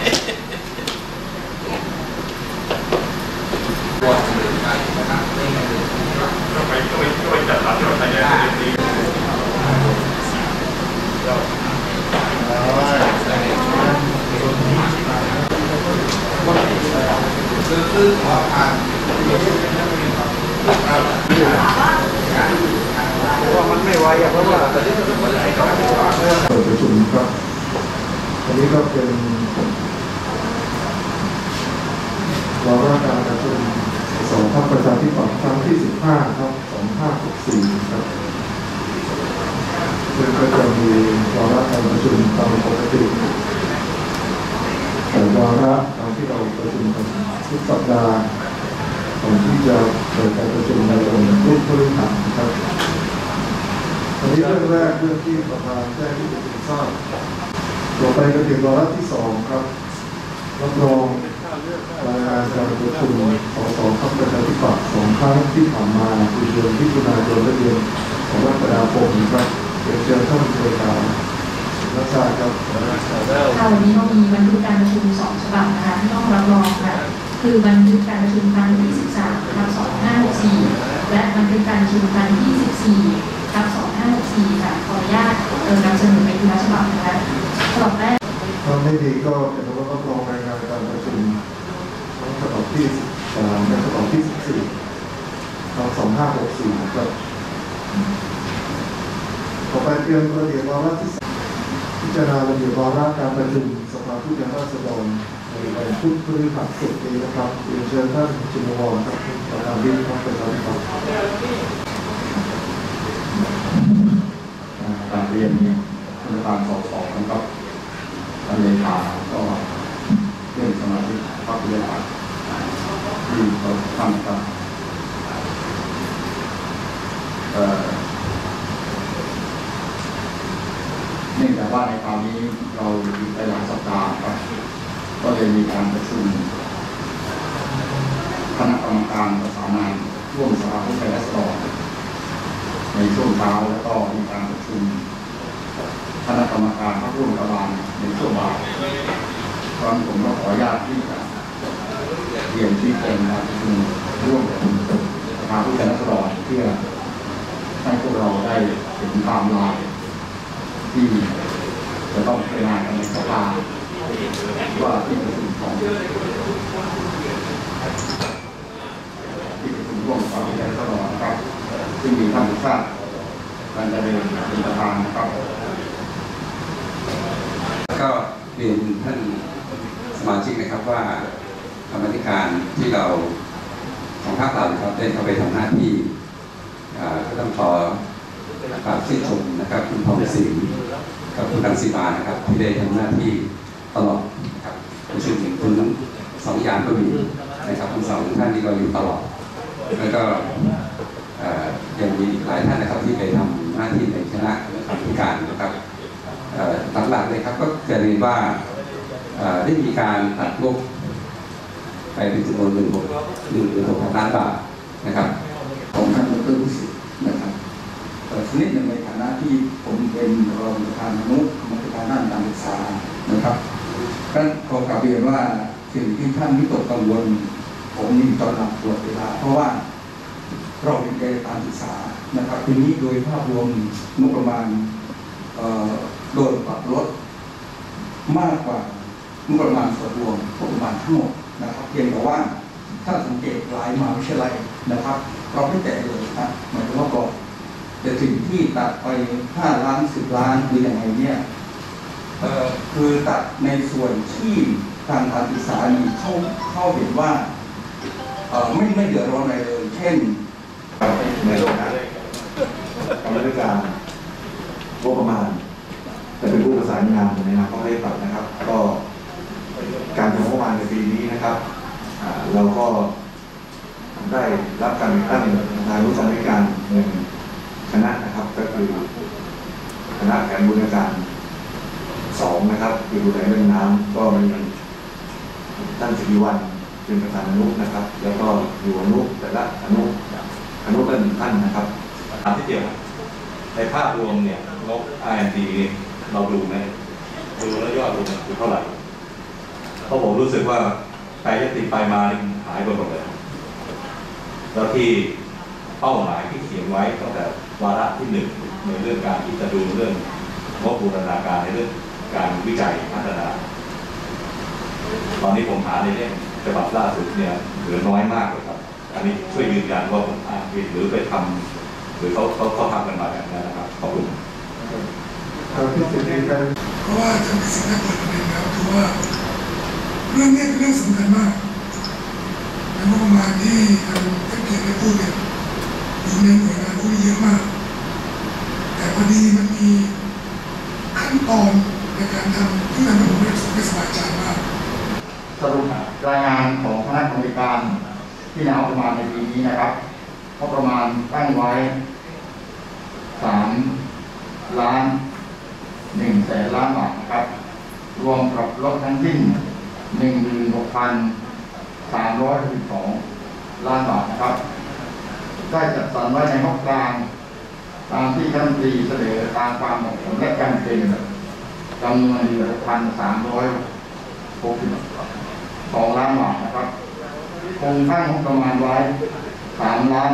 จัดรับรถไปได้ดีคือขอผ่านว่ามันไม่ไหวเพราะว่าเปิดประชุมครับอันนี้ก็เป็นวาระการประชุม2 พรรคประชาธิปัตย์ครั้งที่15ครับ2564ครับซึ่งก็จะมีวาระการประชุมตามปกติแต่วาระตามที่เราประชุมกันทุกสัปดาห์ก่อนที่จะเปิดการประชุมในวันพุธพฤหัสครับอันนี้เรื่องแรกเรื่องที่ประธานแจ้งให้ผู้ถือทราบต่อไปก็ถึงวาระที่2ครับรับรองรายงานการประชุมส.ส.พรรคประชาธิปัตย์2 ครั้งที่ผ่านมาคือเดือนมิถุนายนและเดือนกรกฎาคมครับเชิญท่านเลขารัชชาครับวันนี้เรามีบันทึกการประชุม2 ฉบับนะคะที่ต้องรับรองค่ะคือบันทึกการประชุมครั้งที่13/2564และบันทึกการประชุมครั้งที่14/2564ค่ะขออนุญาตนำเสนอเป็นฉบับนะคะฉบับแรกถ้าไม่ดีก็เป็นว่ารับรองรายงานการประชุมทั้งฉบับที่13และฉบับที่14/2564ครับต่อไปเตรียมระเบียบวาระที่พิจารณาระเบียบวาระการประชุมสภาผู้แทนราษฎรในวันพุธพฤหัสนี้นะครับเรียนเชิญท่านจินวรครับประธานวิปพรรคประชาธิปัตย์การเรียนท่านประธานส.ส.นะครับท่านเลขาก็เรื่องสมาชิกพรรคประชาธิปัตย์ที่เราท่านครับเนื่องจากว่าในคราวนี้เราอยู่ในหลายสัปดาห์ครับก็เลยมีการประชุมคณะกรรมการประสานงานร่วมสภาผู้แทนราษฎรในช่วงเช้าแล้วก็มีการประชุมคณะกรรมการพรรคร่วมรัฐบาลในช่วงบ่ายตอนผมก็ขออนุญาตที่จะเรียนชี้แจงการประชุมร่วมกับสภาผู้แทนราษฎรเพื่อให้พวกเราได้เห็นไทม์ไลน์ที่จะต้องพิจารณากันในสภาว่าที่ประชุมของที่ประชุมร่วมกับผู้แทนราษฎรนะครับซึ่งมีท่านผู้ทราบการจะเป็นประธานนะครับก็เรียนท่านสมาชิกนะครับว่ากรรมธิการที่เราของภาคเราครับได้เข้าไปทำหน้าที่ก็ต้องขอชื่นชมนะครับคุณทองศรีกับคุณรังสีมานะครับที่ได้ทำหน้าที่ตลอดครับประชุมถึงคุณทั้ง2 อย่างก็มีนะครับทั้ง2 ท่านที่ก็อยู่ตลอดแล้วก็ยังมีอีกหลายท่านนะครับที่ไปทำหน้าที่ในคณะกรรมการนะครับหลักๆเลยครับก็จะเรียนว่าได้มีการตัดงบไปเป็นจำนวน16,000 ล้านบาทนะครับของท่านดร.วิสิทธิ์นะครับชนิดหนึ่งในฐานะที่ผมเป็นรองประธานอนุกรรมการด้านการศึกษานะครับก็ขอกราบเรียนว่าสิ่งที่ท่านวิตกกังวลผมมีตระหนักตลอดเวลาเพราะว่าเราเป็นการศึกษานะครับทีนี้โดยภาพรวมงบประมาณโดนปรับลดมากกว่างบประมาณส่วนรวมงบประมาณทั้งหมดนะครับเพียงแต่ว่าถ้าสังเกตหลายมหาวิทยาลัยนะครับเราไม่แตะเลยนะหมายถึงว่าก่อนแต่สิ่งที่ตัดไป5 ล้าน10 ล้านหรืออย่างไรเนี่ยคือตัดในส่วนที่ทางการศึกษาเข้าเห็นว่าไม่เดือดร้อนอะไรเลยเช่นในโลกนะกรรมธิการงบประมาณจะเป็นผู้ประสานงานในนามของประชาธิปัตย์นะครับก็การทำงบประมาณในปีนี้นะครับเราก็ได้รับการตั้งทางรู้จักการเงินคณะนะครับก็คือคณะแผนบูรณาการ2นะครับคือดูแลเรื่องน้ำก็มีท่านสิริวัลย์เป็นประธานอนุนะครับแล้วก็อยู่อนุแต่ละอนุละ1 ท่านนะครับที่เดียวในภาพรวมเนี่ยงบ R&D เราดูไหมดูแล้วยอดรวมคือเท่าไหร่เพราะผมรู้สึกว่าแปรยติไปมาหายไปหมดเลยแล้วที่เป้าหมายที่เขียนไว้ตั้งแต่วาระที่ 1ในเรื่องการที่จะดูเรื่องงบบูรณาการในเรื่องการวิจัยพัฒนาตอนนี้ผมหาในเล่มฉบับล่าสุดเนี่ยเหลือน้อยมากเลยครับอันนี้ช่วยยืนยันว่าผมอ่านผิดหรือไปทำหรือเขาทำกันมาแบบนั้นนะครับขอบคุณเพราะว่าทางสิ่งที่เปิดประเด็นแล้วคือว่าเรื่องนี้เป็นเรื่องสำคัญมากและงบประมาณที่ทางท่านเกียรติได้พูดเนี่ยอยู่ในหน่วยงานพวกนี้เยอะมากแต่พอดีมันมีขั้นตอนในการทำที่ทำให้ผมไม่สบายใจมากสรุปรายงานของคณะกรรมการที่นำประมาณในปีนี้นะครับงบประมาณตั้งไว้3 ล้าน1 แสนล้านบาทนะครับรวมกับลดทั้งสิ้น 16,312 ล้านบาทนะครับได้จัดสรรไว้ในงบกลางตามที่คณะรัฐมนตรีเสนอตามความเหมาะสมและจำเป็นจำนวน 6,362 ล้านบาทนะครับคงตั้งงบประมาณไว้3 ล้าน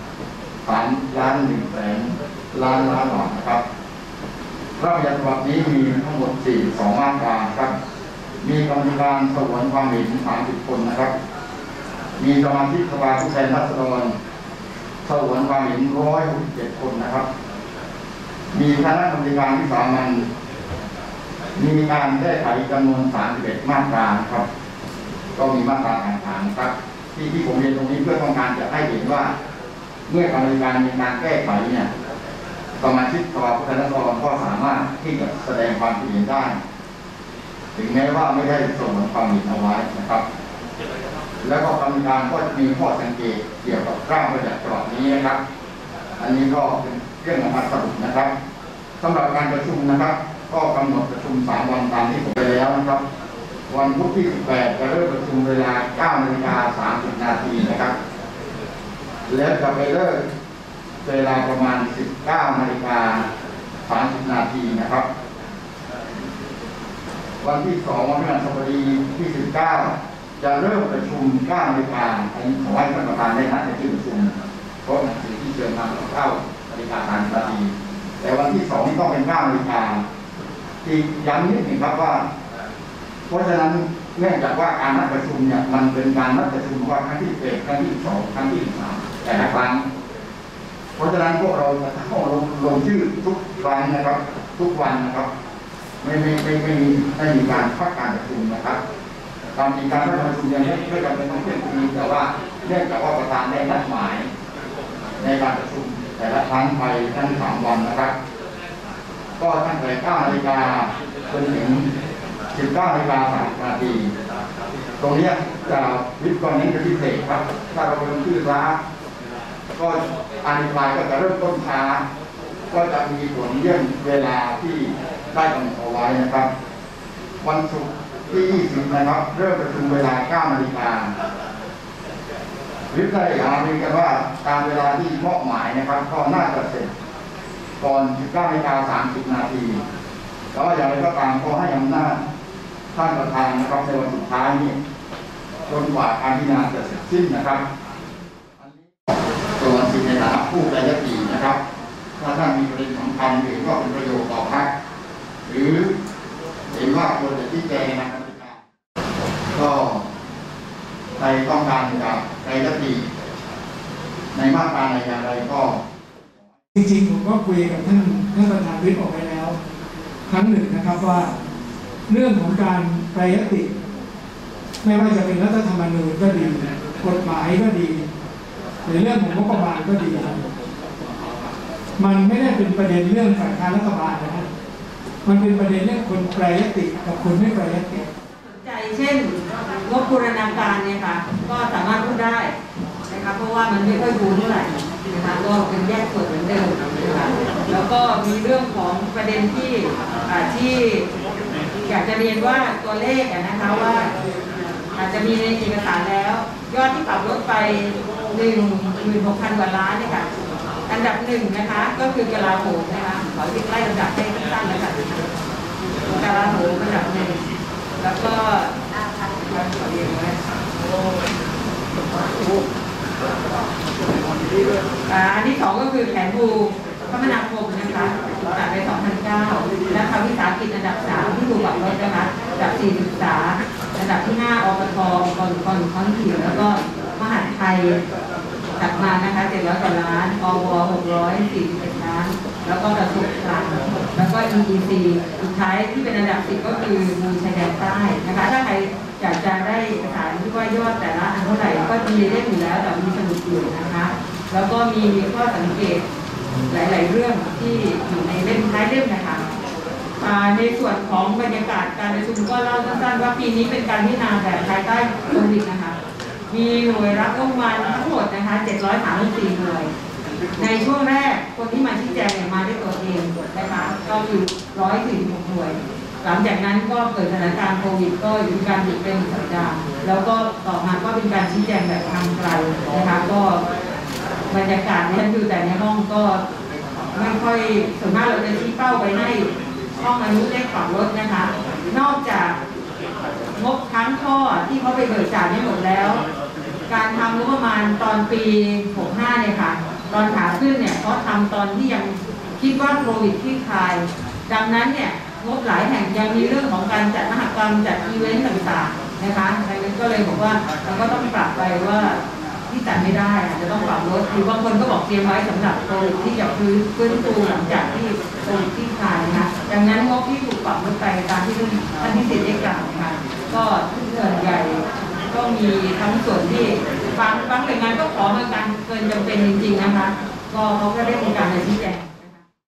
1 แสนล้านบาทนะครับพระราชบัญญัติฉบับนี้มีทั้งหมด42 มาตราครับมีกรรมการสงวนความเห็น30 คนนะครับมีสมาชิกสภาผู้แทนราษฎรสงวนความเห็น167 คนนะครับมีคณะกรรมการวิสามัญมีการแก้ไขจำนวน31 มาตราครับก็มีมาตราต่างๆครับที่ผมเรียนตรงนี้เพื่อต้องการจะให้เห็นว่าเมื่อกรรมการมีการแก้ไขเนี่ยสมาชิกสภาผู้แทนราษฎรก็สามารถที่จะแสดงความคิดเห็นได้ถึงแม้ว่าไม่ได้สงวนความเห็นเอาไว้นะครับแล้วก็กรรมการก็มีข้อสังเกตเกี่ยวกับร่างประหยัดฉบับนี้นะครับอันนี้ก็เป็นเรื่องของการสรุปนะครับสำหรับการประชุมนะครับก็กำหนดประชุม3 วันตามที่ผมไปแล้วนะครับวันพุธที่ 18 จะเริ่มประชุมเวลา 9:30 นาทีนะครับแล้วจะไปเลิกเวลาประมาณ 19:30 นาทีนะครับวันที่ 2 วันพฤหัสบดีที่ 19 จะเริ่มประชุม 9 นาฬิกาอันนี้ขอให้ท่านประธานได้นัดในที่ประชุมเพราะหนังสือที่เชิญมา9 นาฬิกา30 นาทีแต่วันที่ 2 นี่ต้องเป็น 9 นาฬิกาที่ย้ำนิดหนึ่งครับว่าเพราะฉะนั้นเนื่องจากว่าการนัดประชุมเนี่ยมันเป็นการนัดประชุมว่าครั้งที่1 ครั้งที่ 2 ครั้งที่ 3แต่ละครั้งเพราะฉะนั้นพวกเราจะต้องลงชื่อทุกครั้งนะครับทุกวันนะครับไม่มีการพักการประชุมนะครับการมีการประชุมยังไม่จำเป็นต้องเที่ยงคืนแต่ว่าเนื่องจากว่าประธานได้นัดหมายในการประชุมแต่ละครั้งไปทั้ง3 วันนะครับก็ตั้งแต่ 9 นาฬิกาจนถึง 19:30 นาทีตรงนี้จะวิทย์กรณีเป็นพิเศษครับถ้าเราลงชื่อช้าก็อภิปรายก็จะเริ่มต้นช้าก็จะมีผลเรื่องเวลาที่ได้กำหนดเอาไว้นะครับวันศุกร์ที่ 20 นะครับเริ่มประชุมเวลา 9 นาฬิกาวิทย์ได้หารือกันว่าตามเวลาที่มอบหมายนะครับก็น่าจะเสร็จก่อน 19:30 นาทีแล้วอย่างไรก็ตามก็ให้อำนาจท่านประธานนะครับในวันสุดท้ายนี้จนกว่าการพิจารณาจะเสร็จสิ้นนะครับส่วนสิ่งในฐานะผู้แปรยตินะครับถ้าท่านมีประเด็นสำคัญหรือว่าเป็นประโยชน์ต่อพรรคหรือเห็นว่าควรจะชี้แจงนะครับก็ใครต้องการจะแปรยติในมาตราใดอย่างไรก็จริงๆผมก็คุยกับท่านประธานวิปออกไปแล้วครั้งหนึ่งนะครับว่าเรื่องของการแปรยติไม่ว่าจะเป็นรัฐธรรมนูญก็ดีกฎหมายก็ดีหรือเรื่องของงบประมาณก็ดีมันไม่ได้เป็นประเด็นเรื่องฝ่ายค้านรัฐบาลนะครับมันเป็นประเด็นเรื่องคนแปรยติกับคนไม่แปรยติใจเช่นงบบูรณาการเนี่ยค่ะก็สามารถพูดได้นะคะเพราะว่ามันไม่ค่อยบูเท่าไหร่นะคะก็เป็นแยกส่วนเหมือนเดิมนะคะแล้วก็มีเรื่องของประเด็นที่อยากจะเรียนว่าตัวเลขนะคะว่าอาจจะมีในเอกสารแล้วยอดที่ปรับลดไป 16,000 กว่าล้านเนี่ยค่ะอันดับ1นะคะก็คือกลาโหมนะคะขอที่ไล่ลำดับให้สั้นๆแล้วกันกลาโหมอันดับ1แล้วก็อันที่2ก็คือแผนภูคมนาคมนะคะจัดใน2009และทางวิสาหกิจอันดับ3ที่ถูกปรับลดนะคะอันดับ4ศึกษาอันดับที่5อบตองค์กรท้องถิ่นแล้วก็มหาดไทยถัดมานะคะ700 กว่าล้านอว641 ล้านแล้วก็กระทรวงคลังแล้วก็ EEC สุดท้ายที่เป็นอันดับ10ก็คือมูลชายแดนใต้นะคะถ้าใครอยากจะได้เอกสารที่ว่ายอดแต่ละอันเท่าไหร่ก็มีเล่มอยู่แล้วแต่มีสรุปอยู่นะคะแล้วก็มีข้อสังเกตหลายๆเรื่องที่อยู่ในเล่มท้ายเล่มนะคะในส่วนของบรรยากาศการประชุมก็เล่าสั้นๆว่าปีนี้เป็นการพิจารณาแบบภายใต้โควิดนะคะมีหน่วยรับงบประมาณทั้งหมดนะคะ734หน่วยในช่วงแรกคนที่มาชี้แจงเนี่ยมาด้วยตัวเองนะคะก็คือ146หน่วยหลังจากนั้นก็เกิดสถานการณ์โควิดก็อยู่การหยุดเป็นสัปดาห์แล้วก็ต่อมาก็เป็นการชี้แจงแบบทางไกลนะคะก็บรรยากาศเนี่ยอยู่แต่ในห้องก็ไม่ค่อยส่วนมากเราจะชี้เป้าไปให้ห้องอนุเลขปรับลดนะคะนอกจากงบทั้งข้อที่เขาไปเบิกจ่ายไม่หมดแล้วการทำงบประมาณตอนปี65เนี่ยค่ะตอนขาขึ้นเนี่ยเขาทำตอนที่ยังคิดว่าโควิดคลี่คลายดังนั้นเนี่ยงบหลายแห่งยังมีเรื่องของการจัดมหกรรมจัดอีเวนต์ต่างๆนะคะดังนั้นก็เลยบอกว่าเราก็ต้องปรับไปว่าที่จัดไม่ได้อาจจะต้องปรับลดหรือบางคนก็บอกเตรียมไว้สำหรับโควิดที่จะฟื้นฟูหลังจากที่โควิดคลี่คลายนะคะดังนั้นงบที่ถูกปรับลดไปตามที่ท่านพิสิทธิ์ได้กล่าวนะคะก็ส่วนใหญ่ก็มีทั้งส่วนที่บางหน่วยงานก็ขอมาการเกินจำเป็นจริงๆนะคะก็เขาก็ได้มีการชี้แจง